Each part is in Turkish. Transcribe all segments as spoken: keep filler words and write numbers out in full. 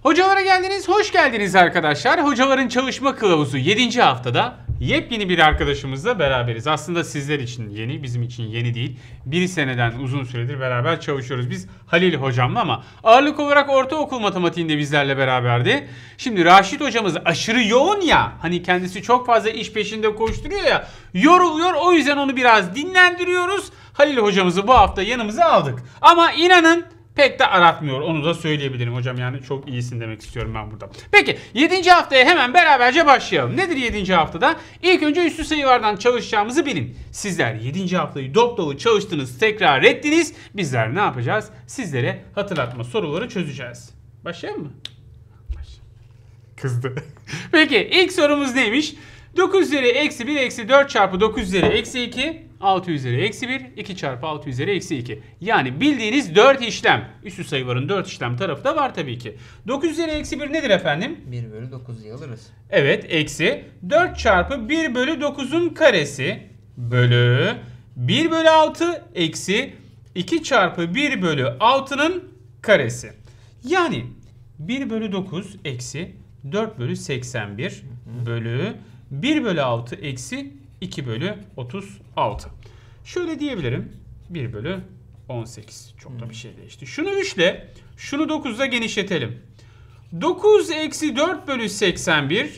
Hocalara geldiniz, hoş geldiniz arkadaşlar. Hocaların Çalışma Kılavuzu yedinci haftada yepyeni bir arkadaşımızla beraberiz. Aslında sizler için yeni, bizim için yeni değil. Bir seneden uzun süredir beraber çalışıyoruz biz Halil hocamla ama ağırlık olarak ortaokul matematiğinde bizlerle beraberdi. Şimdi Raşit hocamız aşırı yoğun ya, hani kendisi çok fazla iş peşinde koşturuyor ya, yoruluyor, o yüzden onu biraz dinlendiriyoruz. Halil hocamızı bu hafta yanımıza aldık. Ama inanın pek de aratmıyor. Onu da söyleyebilirim hocam, yani çok iyisin demek istiyorum ben burada. Peki yedinci haftaya hemen beraberce başlayalım. Nedir yedinci haftada? İlk önce üstü sayılardan çalışacağımızı bilin. Sizler yedinci haftayı dop dolu çalıştınız, tekrar ettiniz. Bizler ne yapacağız? Sizlere hatırlatma soruları çözeceğiz. Başlayalım mı? Başlayalım. Kızdı. Peki ilk sorumuz neymiş? dokuz üzeri eksi bir eksi dört çarpı dokuz üzeri eksi iki, altı üzeri eksi bir, iki çarpı altı üzeri eksi iki. Yani bildiğiniz dört işlem. Üstü sayıların dört işlem tarafı da var tabii ki. dokuz üzeri eksi bir nedir efendim? bir bölü dokuz diye alırız. Evet, eksi dört çarpı bir bölü dokuzun karesi bölü bir bölü altı eksi iki çarpı bir bölü altının karesi. Yani bir bölü dokuz eksi dört bölü seksen bir bölü bir bölü altı eksi iki bölü otuz altı. Şöyle diyebilirim. bir bölü on sekiz. Çok da bir şey değişti. Şunu üç ile şunu dokuzla genişletelim. dokuz eksi dört bölü seksen bir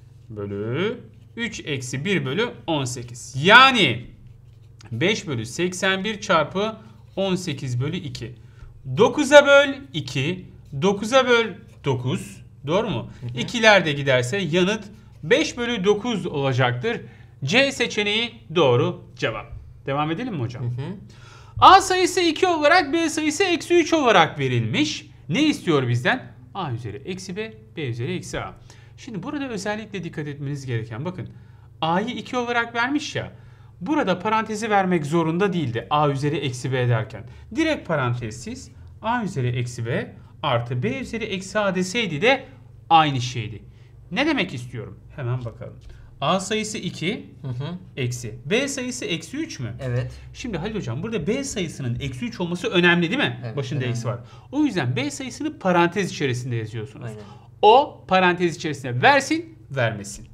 bölü üç eksi bir bölü on sekiz. Yani beş bölü seksen bir çarpı on sekiz bölü iki. dokuza böl iki. dokuza böl dokuz. Doğru mu? ikiler de giderse yanıt beş bölü dokuz olacaktır. C seçeneği doğru cevap. Devam edelim mi hocam? Hı hı. A sayısı iki olarak, B sayısı eksi üç olarak verilmiş. Ne istiyor bizden? A üzeri eksi B, B üzeri eksi A. Şimdi burada özellikle dikkat etmeniz gereken, bakın A'yı iki olarak vermiş ya. Burada parantezi vermek zorunda değildi A üzeri eksi B derken. Direkt parantezsiz A üzeri eksi B artı B üzeri eksi A deseydi de aynı şeydi. Ne demek istiyorum? Hemen bakalım. A sayısı iki, hı hı, eksi. B sayısı eksi üç mü? Evet. Şimdi Halil hocam burada B sayısının eksi üç olması önemli değil mi? Evet, Başında önemli. eksi var. O yüzden B sayısını parantez içerisinde yazıyorsunuz. Aynen. O parantez içerisinde versin, vermesin.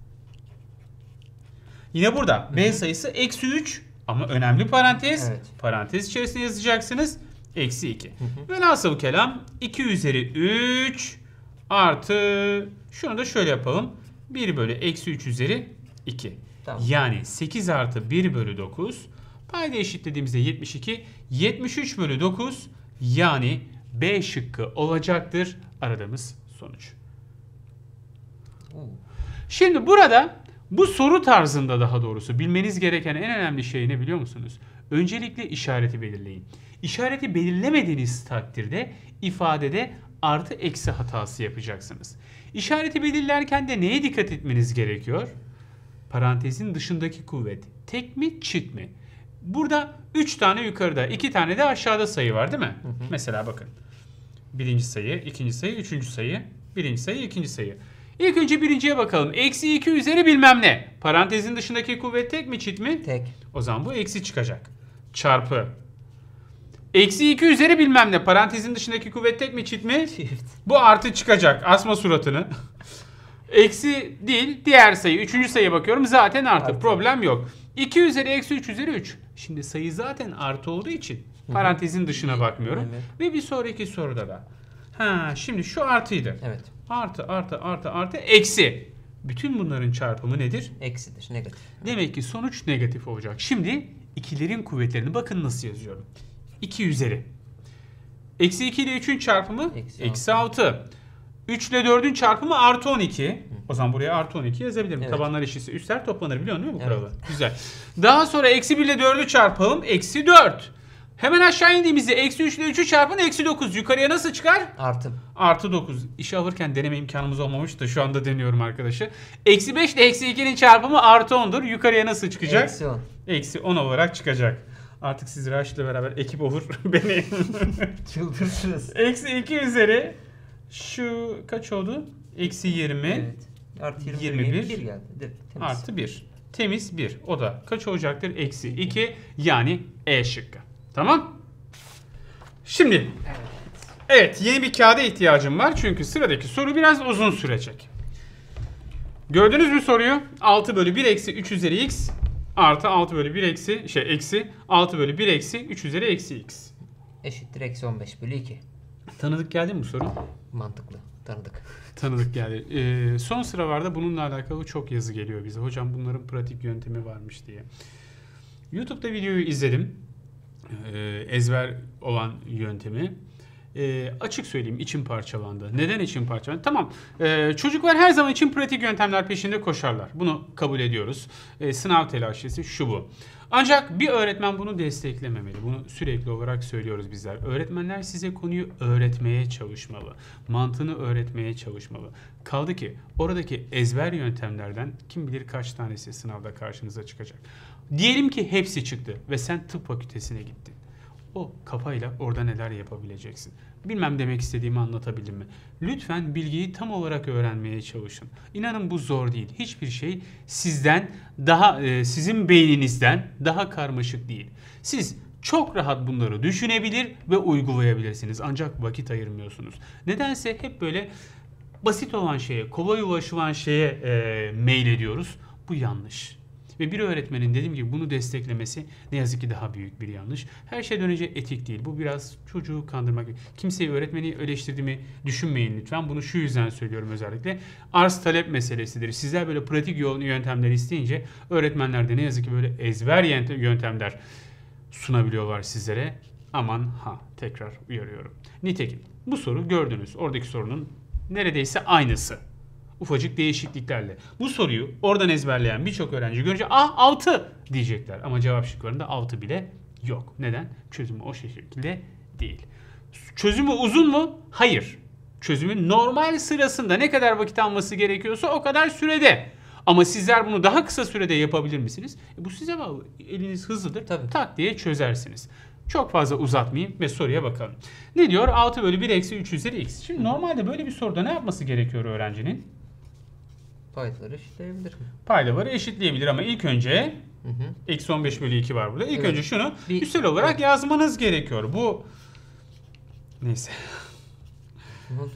Yine burada hı hı, B sayısı eksi üç ama önemli parantez. Evet. Parantez içerisinde yazacaksınız. Eksi iki. Hı hı. Velhasıl kelam iki üzeri üç artı, şunu da şöyle yapalım. bir bölü eksi üç üzeri iki. Tamam. Yani sekiz artı bir bölü dokuz. Payda eşitlediğimizde yetmiş iki. yetmiş üç bölü dokuz. Yani B şıkkı olacaktır aradığımız sonuç. Şimdi burada bu soru tarzında, daha doğrusu bilmeniz gereken en önemli şey ne biliyor musunuz? Öncelikle işareti belirleyin. İşareti belirlemediğiniz takdirde ifadede artı eksi hatası yapacaksınız. İşareti belirlerken de neye dikkat etmeniz gerekiyor? Parantezin dışındaki kuvvet tek mi çift mi? Burada üç tane yukarıda, iki tane de aşağıda sayı var değil mi? Hı hı. Mesela bakın. Birinci sayı, ikinci sayı, üçüncü sayı, birinci sayı, ikinci sayı. İlk önce birinciye bakalım. Eksi iki üzeri bilmem ne. Parantezin dışındaki kuvvet tek mi çift mi? Tek. O zaman bu eksi çıkacak. Çarpı. Eksi iki üzeri bilmem ne. Parantezin dışındaki kuvvet tek mi çift mi? Çift. Bu artı çıkacak. Asma suratını. Eksi değil. Diğer sayı. Üçüncü sayıya bakıyorum. Zaten artı. artı. Problem yok. iki üzeri eksi üç üzeri üç. Şimdi sayı zaten artı olduğu için parantezin dışına bakmıyorum. Evet. Ve bir sonraki soruda da. Ha, şimdi şu artıydı. Evet. Artı artı artı artı eksi. Bütün bunların çarpımı nedir? Eksidir. Negatif. Demek ki sonuç negatif olacak. Şimdi ikilerin kuvvetlerini bakın nasıl yazıyorum. iki üzeri. Eksi iki ile üçün çarpımı eksi, eksi altı. üç ile dördün çarpımı artı on iki. Hı. O zaman buraya artı on iki yazabilirim. Evet. Tabanlar eşitse üstler toplanır, biliyorsun değil mi bu kuralı? Evet. Güzel. Daha sonra eksi bir ile dördü çarpalım. Eksi dört. Hemen aşağı indiğimizde eksi üç ile üçü çarpın eksi dokuz. Yukarıya nasıl çıkar? Artı. Artı dokuz. İşe alırken deneme imkanımız olmamış da şu anda deniyorum arkadaşı. Eksi beş ile eksi ikinin çarpımı artı ondur. Yukarıya nasıl çıkacak? Eksi on. Eksi on olarak çıkacak. Artık siz Raşit'le beraber ekip olur. Beni çıldırırsınız. Eksi iki üzeri şu kaç oldu? Eksi yirmi. Evet. Artı yirmi, yirmi bir. bir geldi. Temiz. Artı bir. Temiz bir. O da kaç olacaktır? Eksi iki. Yani E şıkkı. Tamam. Şimdi. Evet. Evet, yeni bir kağıda ihtiyacım var çünkü sıradaki soru biraz uzun sürecek. Gördünüz mü soruyu? altı bölü bir eksi üç üzeri x artı altı bölü bir eksi şey eksi altı bölü bir eksi üç üzeri eksi x. Eşittir eksi on beş bölü iki. Tanıdık geldi mi bu soru? Mantıklı. Tanıdık. Tanıdık geldi. Ee, son sıralarda bununla alakalı çok yazı geliyor bize. Hocam bunların pratik yöntemi varmış diye. YouTube'da videoyu izledim. Ee, ezber olan yöntemi. Ee, açık söyleyeyim, içim parçalandı. Neden içim parçalandı? Tamam, ee, çocuklar her zaman için pratik yöntemler peşinde koşarlar. Bunu kabul ediyoruz. Ee, sınav telaşesi şu bu. Ancak bir öğretmen bunu desteklememeli. Bunu sürekli olarak söylüyoruz bizler. Öğretmenler size konuyu öğretmeye çalışmalı. Mantığını öğretmeye çalışmalı. Kaldı ki oradaki ezber yöntemlerden kim bilir kaç tanesi sınavda karşınıza çıkacak. Diyelim ki hepsi çıktı ve sen tıp fakültesine gittin. O kafayla orada neler yapabileceksin? Bilmem demek istediğimi anlatabildim mi? Lütfen bilgiyi tam olarak öğrenmeye çalışın. İnanın bu zor değil. Hiçbir şey sizden daha, e, sizin beyninizden daha karmaşık değil. Siz çok rahat bunları düşünebilir ve uygulayabilirsiniz. Ancak vakit ayırmıyorsunuz. Nedense hep böyle basit olan şeye, kolay ulaşılan şeye e, meylediyoruz. Bu yanlış. Ve bir öğretmenin dediğim gibi bunu desteklemesi ne yazık ki daha büyük bir yanlış. Her şeyden önce etik değil. Bu biraz çocuğu kandırmak. Kimseyi öğretmeni eleştirdiğimi düşünmeyin lütfen. Bunu şu yüzden söylüyorum özellikle. Arz talep meselesidir. Sizler böyle pratik yöntemler isteyince öğretmenler de ne yazık ki böyle ezber yöntemler sunabiliyorlar sizlere. Aman ha, tekrar uyarıyorum. Nitekim bu soru gördünüz. Oradaki sorunun neredeyse aynısı. Ufacık değişikliklerle. Bu soruyu oradan ezberleyen birçok öğrenci görünce ah altı diyecekler. Ama cevap şıklarında altı bile yok. Neden? Çözümü o şekilde değil. Çözümü uzun mu? Hayır. Çözümün normal sırasında ne kadar vakit alması gerekiyorsa o kadar sürede. Ama sizler bunu daha kısa sürede yapabilir misiniz? E bu size bağlı. Eliniz hızlıdır. Tabii. Tak diye çözersiniz. Çok fazla uzatmayayım ve soruya bakalım. Ne diyor? altı bölü bir eksi üç üzeri x. Şimdi normalde böyle bir soruda ne yapması gerekiyor öğrencinin? Paydaları eşitleyebilir mi? Paydaları eşitleyebilir ama ilk önce Hı hı. eksi on beş bölü iki var burada. İlk Evet. önce şunu Bir- üstel olarak evet. yazmanız gerekiyor. Bu neyse. Ne oldu?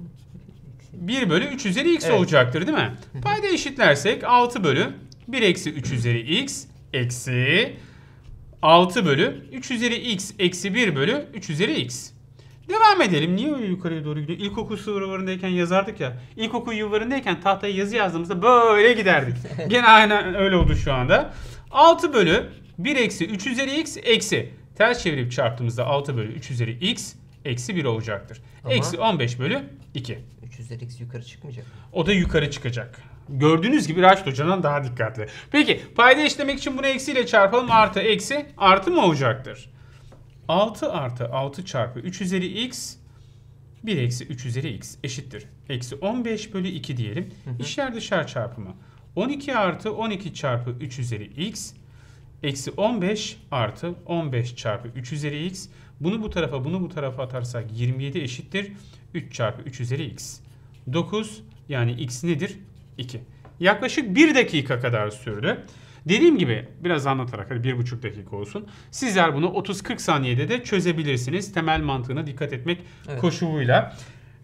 bir bölü üç üzeri x Evet. olacaktır değil mi? Payda eşitlersek altı bölü bir eksi üç üzeri x eksi altı bölü üç üzeri x eksi bir bölü üç üzeri x. Devam edelim. Niye öyle yukarıya doğru gidiyor? İlkokul sınıflarındayken yazardık ya. İlkokul yıllarındayken tahtaya yazı yazdığımızda böyle giderdik. Gene aynen öyle oldu şu anda. altı bölü bir eksi üç üzeri x eksi. Ters çevirip çarptığımızda altı bölü üç üzeri x eksi bir olacaktır. Ama- Eksi on beş bölü iki. üç üzeri x yukarı çıkmayacak mı? O da yukarı çıkacak. Gördüğünüz gibi Raşit Hoca'dan daha dikkatli. Peki payda eşitlemek için bunu eksiyle çarpalım. Artı eksi artı mı olacaktır? altı artı altı çarpı üç üzeri x bir eksi üç üzeri x eşittir. Eksi on beş bölü iki diyelim. Hı hı. İçler dışarı çarpımı. on iki artı on iki çarpı üç üzeri x eksi on beş artı on beş çarpı üç üzeri x. Bunu bu tarafa bunu bu tarafa atarsak yirmi yedi eşittir. üç çarpı üç üzeri x. dokuz yani x nedir? iki. Yaklaşık bir dakika kadar sürdü. Dediğim gibi biraz anlatarak hadi bir buçuk dakika olsun. Sizler bunu otuz kırk saniyede de çözebilirsiniz. Temel mantığına dikkat etmek Evet. koşuluyla.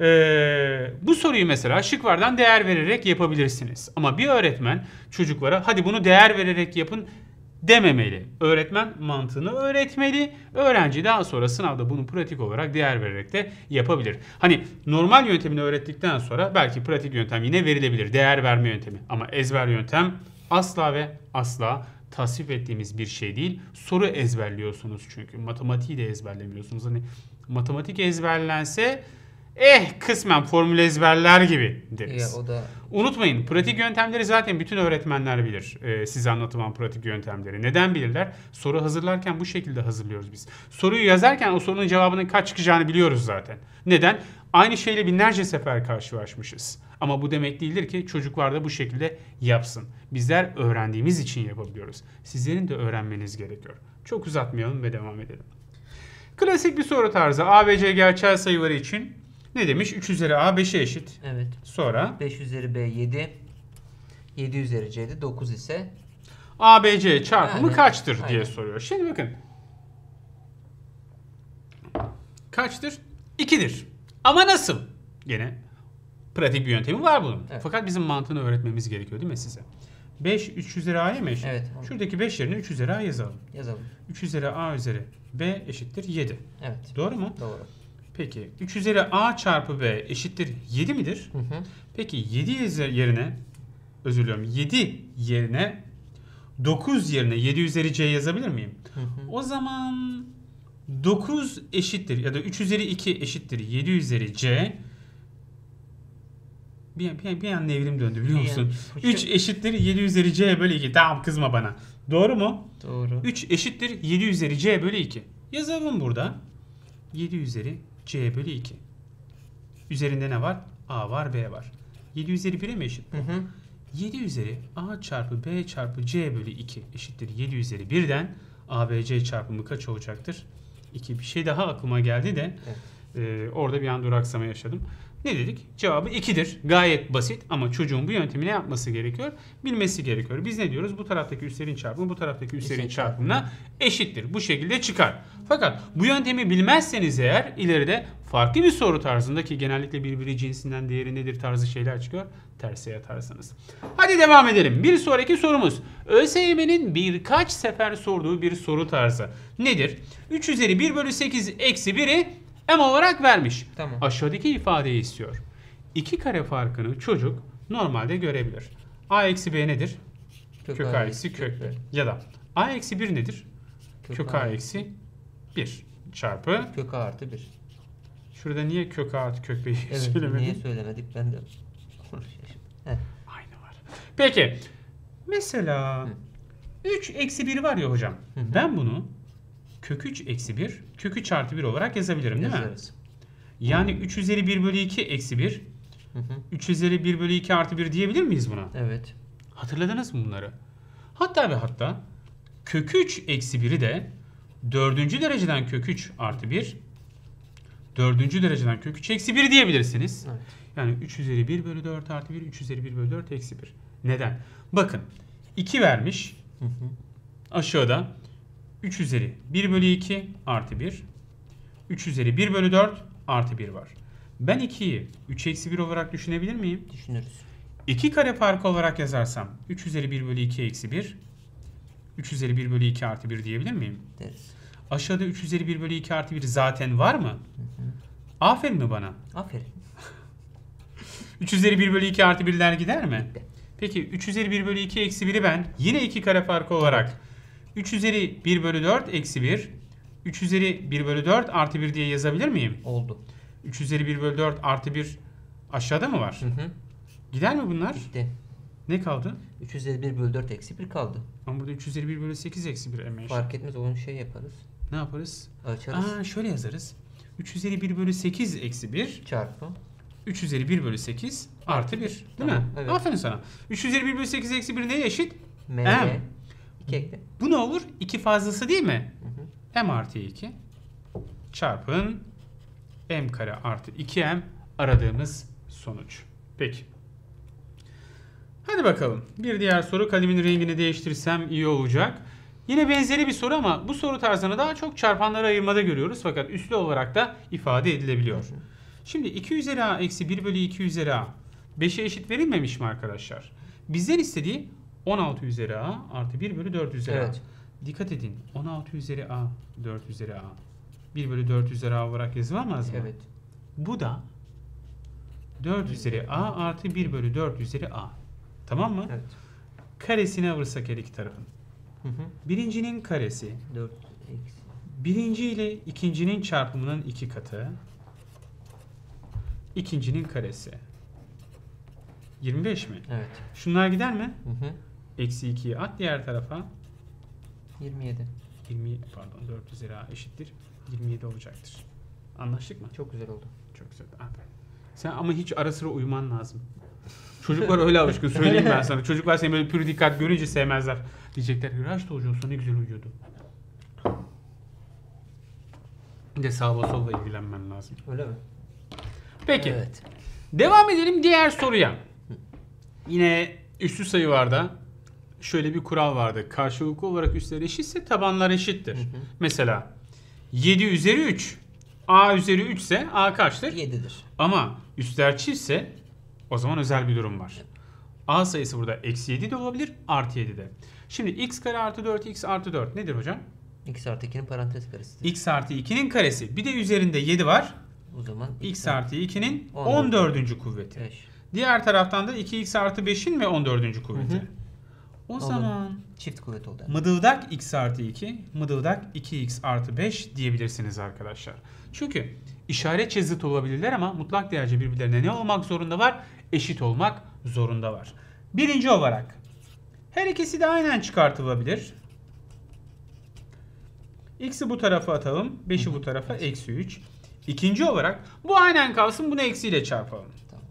Ee, bu soruyu mesela şıklardan değer vererek yapabilirsiniz. Ama bir öğretmen çocuklara hadi bunu değer vererek yapın dememeli. Öğretmen mantığını öğretmeli. Öğrenci daha sonra sınavda bunu pratik olarak değer vererek de yapabilir. Hani normal yöntemini öğrettikten sonra belki pratik yöntem yine verilebilir. Değer verme yöntemi. Ama ezber yöntem asla ve asla tasvip ettiğimiz bir şey değil. Soru ezberliyorsunuz çünkü. Matematiği de ezberlemiyorsunuz. Hani matematik ezberlense eh kısmen formül ezberler gibi deriz. Ya o da Unutmayın pratik yöntemleri zaten bütün öğretmenler bilir. Ee, size anlatılan pratik yöntemleri. Neden bilirler? Soru hazırlarken bu şekilde hazırlıyoruz biz. Soruyu yazarken o sorunun cevabının kaç çıkacağını biliyoruz zaten. Neden? Aynı şeyle binlerce sefer karşılaşmışız. Ama bu demek değildir ki çocuklar da bu şekilde yapsın. Bizler öğrendiğimiz için yapabiliyoruz. Sizlerin de öğrenmeniz gerekiyor. Çok uzatmayalım ve devam edelim. Klasik bir soru tarzı. A, B, C gerçel sayıları için ne demiş? üç üzeri A beşe eşit. evet. Sonra beş üzeri B yedi. yedi üzeri C de dokuz ise A, B, C çarpımı Yani, kaçtır diye aynen. soruyor. Şimdi bakın. Kaçtır? ikidir. Ama nasıl? Gene pratik bir yöntemi var bunun. Evet. Fakat bizim mantığını öğretmemiz gerekiyor değil mi size? beş üç üzeri a'ya mı eşit? Evet. Şuradaki beş yerine üç üzeri a yazalım. Yazalım. üç üzeri a üzeri b eşittir yedi. Evet. Doğru mu? Doğru. Peki üç üzeri a çarpı b eşittir yedi midir? Hı hı. Peki yedi yerine, özür diliyorum, yedi yerine dokuz yerine yedi üzeri c yazabilir miyim? Hı hı. O zaman dokuz eşittir ya da üç üzeri iki eşittir yedi üzeri c. Bir, bir, bir an nevrim döndü biliyor Bir musun? an- üç eşittir yedi üzeri c bölü iki. Tamam, kızma bana. Doğru mu? Doğru. üç eşittir yedi üzeri c bölü iki. Yazalım burada. yedi üzeri c bölü iki. Üzerinde ne var? A var, b var. yedi üzeri bire mi eşit? Hı hı. yedi üzeri a çarpı b çarpı c bölü iki eşittir yedi üzeri birden a b c çarpımı kaç olacaktır? iki. Bir şey daha aklıma geldi de Evet. e, orada bir an duraksama yaşadım. Ne dedik? Cevabı ikidir. Gayet basit ama çocuğun bu yöntemi ne yapması gerekiyor? Bilmesi gerekiyor. Biz ne diyoruz? Bu taraftaki üslerin çarpımı bu taraftaki üslerin Üslerin çarpımına eşittir. Bu şekilde çıkar. Fakat bu yöntemi bilmezseniz eğer ileride farklı bir soru tarzında, ki genellikle birbiri cinsinden değeri nedir tarzı şeyler çıkıyor, terse yatarsınız. Hadi devam edelim. Bir sonraki sorumuz. ÖSYM'nin birkaç sefer sorduğu bir soru tarzı. Nedir? üç üzeri bir bölü sekiz eksi biri m olarak vermiş. Tamam. Aşağıdaki ifadeyi istiyor. İki kare farkını çocuk normalde görebilir. A eksi b nedir? Kök, a eksi kök b. Ya da a eksi bir nedir? Kök, kök a eksi bir çarpı. Kök a artı bir. Şurada niye kök a artı kök b'yi Evet. söylemedim? Niye söylemedik ben de. Heh. Aynı var. Peki. Mesela üç eksi bir var ya hocam. Hı hı. Ben bunu kök üç eksi bir kök üç artı bir olarak yazabilirim değil mi? Yazarız. Yani üç üzeri bir bölü iki eksi bir. Hı hı. üç üzeri bir bölü iki artı bir diyebilir miyiz buna? Evet. Hatırladınız mı bunları? Hatta ve hatta kök üç eksi biri de dördüncü dereceden kök üç artı bir, dördüncü dereceden kök üç eksi bir diyebilirsiniz. Evet. Yani üç üzeri bir bölü dört artı bir, üç üzeri bir bölü dört eksi bir. Neden? Bakın iki vermiş Hı hı. aşağıda üç üzeri bir bölü iki artı bir, üç üzeri bir bölü dört artı bir var. Ben ikiyi üç eksi bir olarak düşünebilir miyim? Düşünürüz. iki kare farkı olarak yazarsam üç üzeri bir bölü iki eksi bir, üç üzeri bir bölü iki artı bir diyebilir miyim? Deriz. Aşağıda üç üzeri bir bölü iki artı bir zaten var mı? Hı hı. Aferin mi bana? Aferin. üç üzeri bir bölü iki artı birler gider mi? Gitti. Peki üç üzeri bir bölü iki eksi biri ben yine iki kare farkı olarak üç üzeri bir bölü dört eksi bir, üç üzeri bir bölü dört artı bir diye yazabilir miyim? Oldu. üç üzeri bir bölü dört artı bir aşağıda mı var? Hı hı. Gider mi bunlar? Gitti. Ne kaldı? üç üzeri bir bölü dört eksi bir kaldı. Ama burada üç üzeri bir bölü sekiz eksi bir emeği. Fark etmez, onu şey yaparız. Ne yaparız? Açarız. Aa, şöyle yazarız. üç üzeri bir bölü sekiz eksi bir, Çarpı. üç üzeri bir bölü sekiz artı bir. Değil Tamam, mi? evet. Aferin sana. üç üzeri bir bölü sekiz eksi bir neye eşit? M. M. iki ekle. Bu ne olur? iki fazlası değil mi? Hı hı. M artı iki çarpın m kare artı iki m aradığımız sonuç. Peki. Hadi bakalım. Bir diğer soru, kalemin rengini değiştirsem iyi olacak. Yine benzeri bir soru ama bu soru tarzını daha çok çarpanlara ayırmada görüyoruz. Fakat üslü olarak da ifade edilebiliyor. Şimdi iki üzeri a eksi bir bölü iki üzeri a beşe eşit verilmemiş mi arkadaşlar? Bizden istediği on altı üzeri a artı bir bölü dört üzeri Evet. a. Dikkat edin. on altı üzeri a, dört üzeri a. bir bölü dört üzeri a olarak yazılamaz mı? Evet. Bu da dört üzeri a artı bir bölü dört üzeri a. Tamam mı? Evet. Karesine vursak her iki tarafın. Hı hı. Birincinin karesi, dört eksi. birinci ile ikincinin çarpımının iki katı. İkincinin karesi. yirmi beş mi? Evet. Şunlar gider mi? Hı hı. Eksi ikiyi at diğer tarafa. yirmi yedi. yirmi, pardon dört üzeri a eşittir. yirmi yedi olacaktır. Anlaştık mı? Çok güzel oldu. Çok güzel. Aferin. Sen ama hiç ara sıra uyuman lazım. Çocuklar öyle alışkın, söyleyeyim ben sana. Çocuklar seni böyle pür dikkat görünce sevmezler. Diyecekler ki Raşit Hoca olsa ne güzel uyuyordu. Bir de sağla solla ilgilenmen lazım. Öyle mi? Peki. Evet. Devam edelim diğer soruya. Yine üslü sayılarda şöyle bir kural vardı. Karşılıklı olarak üsler eşitse tabanlar eşittir. Hı hı. Mesela yedi üzeri üç A üzeri üç ise A kaçtır? yedidir. Ama üstler çiftse o zaman özel bir durum var. A sayısı burada eksi yedi de olabilir, artı yedi de. Şimdi x kare artı dört, x artı dört nedir hocam? X artı ikinin parantez karesidir. X artı ikinin karesi. Bir de üzerinde yedi var. O zaman X artı ikinin on dört. on dördüncü kuvveti. beş. Diğer taraftan da iki x artı beşin mi on dördüncü kuvveti? Hı hı. O Oldu. zaman Çift kuvvet oldu. Yani. mıdıldak x artı iki, mıdıldak iki x artı beş diyebilirsiniz arkadaşlar. Çünkü işaretçe zıt olabilirler ama mutlak değerce birbirlerine ne olmak zorunda var? Eşit olmak zorunda var. Birinci olarak her ikisi de aynen çıkartılabilir. X'i bu tarafa atalım, beşi bu tarafa, eksi üç. İkinci olarak bu aynen kalsın, bunu eksiyle çarpalım. Tamam.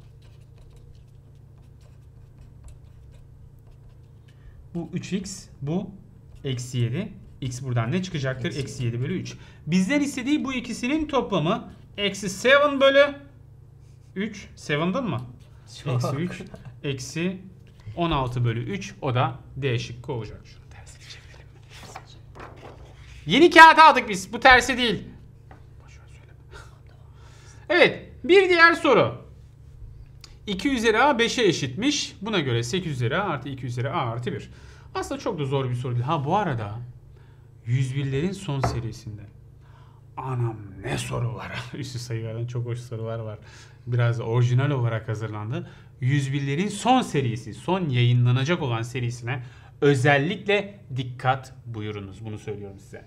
Bu üç x, bu eksi yedi. X buradan ne çıkacaktır? Eksi Eksi yedi bölü üç. Bizden istediği bu ikisinin toplamı eksi yedi bölü üç. yediden mı? Çok. Eksi üç. Eksi on altı bölü üç. O da D şıkkı olacak. Şunu tersine çevirelim mi? Yeni kağıt aldık biz. Bu tersi değil. Boşver söyleme. Evet. Bir diğer soru. iki üzeri a beşe eşitmiş. Buna göre sekiz üzeri a artı iki üzeri a artı bir. Aslında çok da zor bir soru değil. Ha bu arada yüz birlerin son serisinde. Anam ne soru var. Üstü sayılardan çok hoş sorular var. Biraz da orijinal olarak hazırlandı. yüz birlerin son serisi, son yayınlanacak olan serisine özellikle dikkat buyurunuz. Bunu söylüyorum size.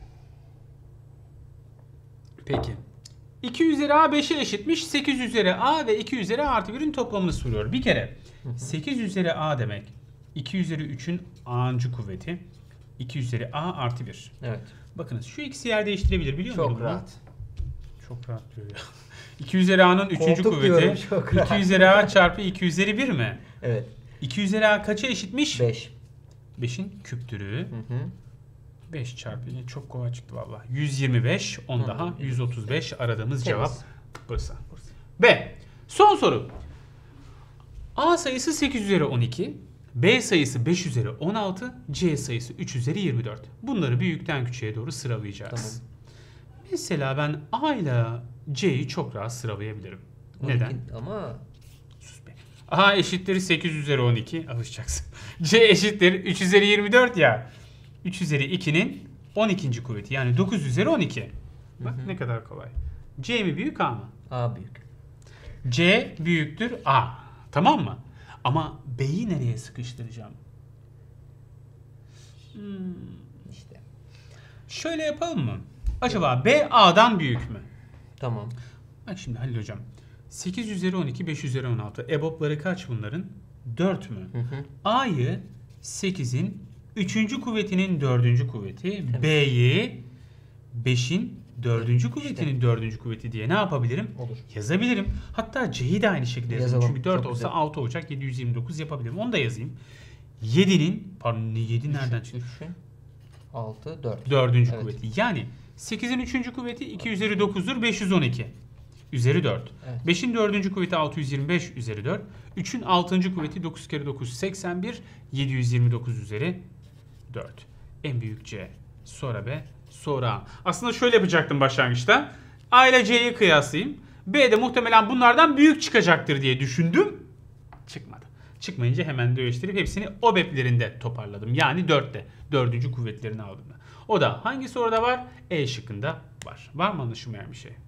Peki. iki üzeri a beşe eşitmiş. sekiz üzeri a ve iki üzeri a artı birin toplamını soruyor. Bir kere sekiz üzeri a demek iki üzeri üçün a'ncı kuvveti. iki üzeri a artı bir. Evet. Bakınız şu ikisi yer değiştirebilir biliyor musunuz? Çok rahat. Çok rahat diyor ya. iki üzeri a'nın üçüncü Koltuk diyorum, kuvveti. çok rahat. iki üzeri a çarpı iki üzeri bir mi? Evet. iki üzeri a kaça eşitmiş? beş. beşin küptürü. Hı hı. beş çarpı çok kolay çıktı valla. yüz yirmi beş, on Hı. daha yüz otuz beş aradığımız Temiz. cevap Bursa. B. Son soru. A sayısı sekiz üzeri on iki, B sayısı beş üzeri on altı, C sayısı üç üzeri yirmi dört. Bunları büyükten küçüğe doğru sıralayacağız. Tamam. Mesela ben A ile C'yi çok rahat sıralayabilirim. Neden? on iki Ama Sus be. A eşittir sekiz üzeri on iki. Alışacaksın. C eşittir üç üzeri yirmi dört ya. üç üzeri ikinin on ikinci kuvveti. Yani dokuz üzeri on iki. Bak Hı hı. ne kadar kolay. C mi büyük A mı? A büyük. C büyüktür A. Tamam mı? Ama B'yi nereye sıkıştıracağım? Hmm. İşte. Şöyle yapalım mı? Acaba B A'dan büyük mü? Tamam. Bak şimdi Halil hocam. sekiz üzeri on iki, beş üzeri on altı. EBOB'ları kaç bunların? dört mü? Hı hı. A'yı sekizin üçüncü kuvvetinin dördüncü kuvveti. Evet. B'yi beşin dördüncü İşte. kuvvetinin dördüncü kuvveti diye ne yapabilirim? Olur. Yazabilirim. Hatta C'yi de aynı şekilde yazarım. Yazalım. Çünkü dört Çok olsa güzel. altı olacak. yedi yüz yirmi dokuz yapabilirim. Onu da yazayım. yedinin pardon yedi nereden çıktı? üçün altı, dört. Dördüncü Evet. kuvveti. Yani sekizin üçüncü kuvveti iki üzeri dokuzdur. beş yüz on iki. Üzeri dört. Evet. beşin dördüncü kuvveti altı yüz yirmi beş üzeri dört. üçün altıncı kuvveti dokuz kere dokuz seksen bir. yedi yüz yirmi dokuz üzeri dört. En büyük C. Sonra B. Sonra A. Aslında şöyle yapacaktım başlangıçta. A ile C'yi kıyaslayayım. B de muhtemelen bunlardan büyük çıkacaktır diye düşündüm. Çıkmadı. Çıkmayınca hemen değiştirip hepsini O B E P'lerinde toparladım. Yani dörtte. Dördüncü kuvvetlerini aldım. O da hangi soruda var? E şıkkında var. Var mı anlaşılmayan bir şey?